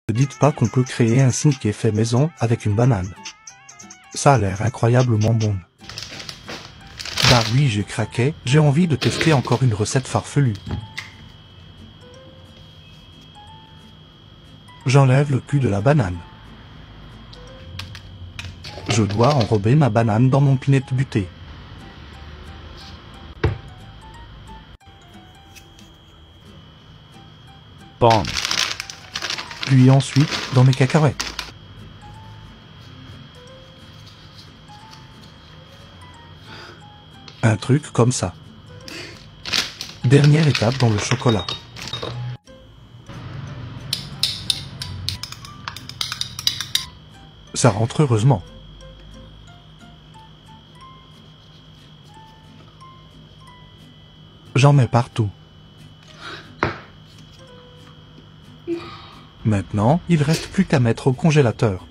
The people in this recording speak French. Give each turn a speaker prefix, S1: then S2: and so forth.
S1: Ne dites pas qu'on peut créer un sneaker fait maison avec une banane. Ça a l'air incroyablement bon. Bah oui, j'ai craqué, j'ai envie de tester encore une recette farfelue. J'enlève le cul de la banane. Je dois enrober ma banane dans mon peanut butter.
S2: Bon.
S1: Puis ensuite, dans mes cacahuètes. Un truc comme ça. Dernière étape dans le chocolat. Ça rentre heureusement. J'en mets partout. Maintenant, il reste plus qu'à mettre au congélateur.